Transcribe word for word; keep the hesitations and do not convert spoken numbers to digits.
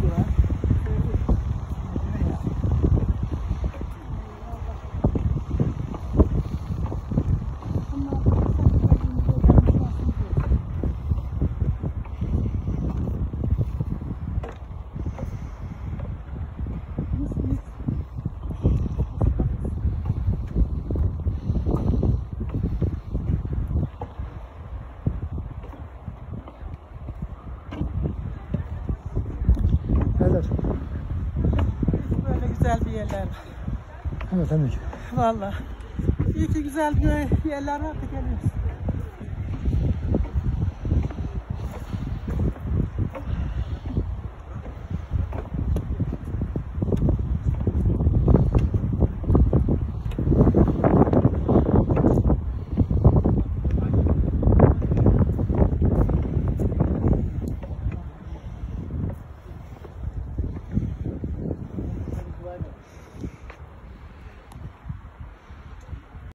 var. Evet. Böyle güzel bir yerler var. Evet tabii ki. Vallahi. İyi ki güzel bir yerler var da geliyoruz.